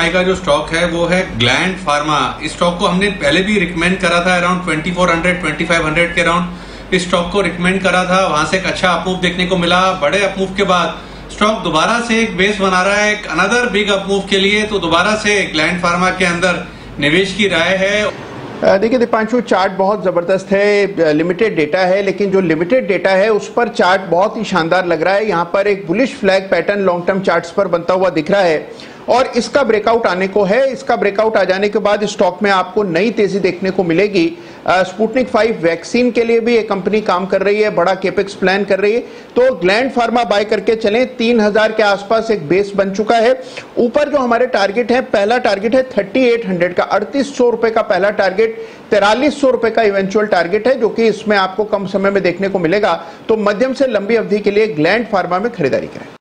का जो स्टॉक है वो है ग्लैंड फार्मा। इस स्टॉक को हमने पहले भी रिकमेंड करा था, अराउंड 2400-2500 के अराउंड इस स्टॉक को रिकमेंड करा था। वहां से एक अच्छा अपमूव देखने को मिला। बड़े अपमूव के बाद स्टॉक दोबारा से एक बेस बना रहा है एक अनदर बिग अपमूव के लिए, तो दोबारा से ग्लैंड फार्मा के अंदर निवेश की राय है। देखिए दीपांशु, चार्ट बहुत ज़बरदस्त है, लिमिटेड डेटा है, लेकिन जो लिमिटेड डेटा है उस पर चार्ट बहुत ही शानदार लग रहा है। यहाँ पर एक bullish flag pattern long term charts पर बनता हुआ दिख रहा है और इसका ब्रेकआउट आने को है। इसका ब्रेकआउट आ जाने के बाद स्टॉक में आपको नई तेजी देखने को मिलेगी। स्पुतनिक 5 वैक्सीन के लिए भी ये कंपनी काम कर रही है, बड़ा केपेक्स प्लान कर रही है, तो ग्लैंड फार्मा बाय करके चलें। 3000 के आसपास एक बेस बन चुका है। ऊपर जो हमारे टारगेट है, पहला टारगेट है 3800 का, 3800 रुपए का पहला टारगेट, 4300 रुपए का इवेंचुअल टारगेट है, जो कि इसमें आपको कम समय में देखने को मिलेगा। तो मध्यम से लंबी अवधि के लिए ग्लैंड फार्मा में खरीदारी करें।